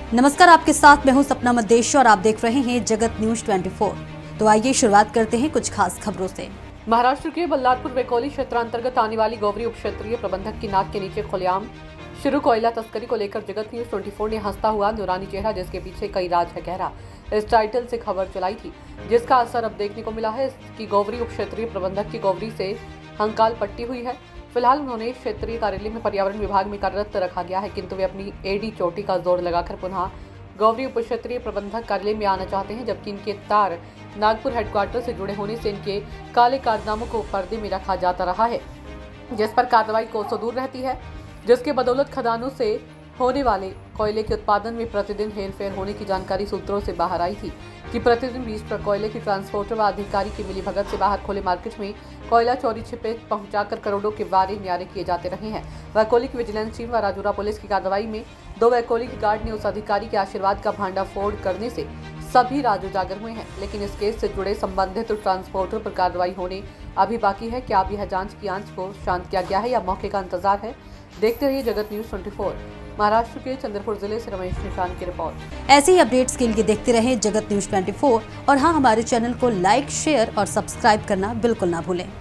नमस्कार, आपके साथ मैं हूं सपना मदेश और आप देख रहे हैं जगत न्यूज 24। तो आइए शुरुआत करते हैं कुछ खास खबरों से। महाराष्ट्र के बल्लारपुर वेकोली क्षेत्रांतर्गत आने वाली गोवरी उप क्षेत्रीय प्रबंधक की नाक के नीचे खुलेआम शुरू कोयला तस्करी को लेकर जगत न्यूज 24 ने हंसता हुआ नूरानी चेहरा जिसके पीछे कई राज है गहरा, इस टाइटल से खबर चलाई थी, जिसका असर अब देखने को मिला है कि गोवरी उप क्षेत्रीय प्रबंधक की गोवरी से हंकाल पट्टी हुई है। फिलहाल उन्होंने क्षेत्रीय कार्यालय में पर्यावरण विभाग में कार्यरत रखा गया है, किंतु वे अपनी एडी चोटी का जोर लगाकर पुनः गोवरी उप क्षेत्रीय प्रबंधक कार्यालय में आना चाहते हैं, जबकि इनके तार नागपुर हेडक्वार्टर से जुड़े होने से इनके काले कारनामों को पर्दे में रखा जाता रहा है, जिस पर कार्रवाई कोसों दूर रहती है, जिसके बदौलत खदानों से होने वाले कोयले के उत्पादन में प्रतिदिन हेरफेर होने की जानकारी सूत्रों से बाहर आई थी कि प्रतिदिन 20 ट्रक कोयले की ट्रांसपोर्टर व अधिकारी की मिलीभगत से बाहर खुले मार्केट में कोयला चोरी छिपे पहुंचाकर करोड़ों के वारे न्यारे किए जाते रहे हैं। वैकोली की विजिलेंस टीम व राजूरा पुलिस की कार्रवाई में 2 वैकोली की गार्ड ने उस अधिकारी के आशीर्वाद का भांडाफोड़ करने से सभी राज उजागर हुए हैं, लेकिन इस केस से जुड़े संबंधित ट्रांसपोर्टर पर कार्रवाई होने अभी बाकी है। क्या अब यह जांच की आंच को शांत किया गया है या मौके का इंतजार है? देखते रहिए जगत न्यूज 24। महाराष्ट्र के चंद्रपुर जिले से रमेश निशान की रिपोर्ट। ऐसे ही अपडेट्स के लिए देखते रहें जगत न्यूज 24 और हाँ, हमारे चैनल को लाइक, शेयर और सब्सक्राइब करना बिल्कुल ना भूलें।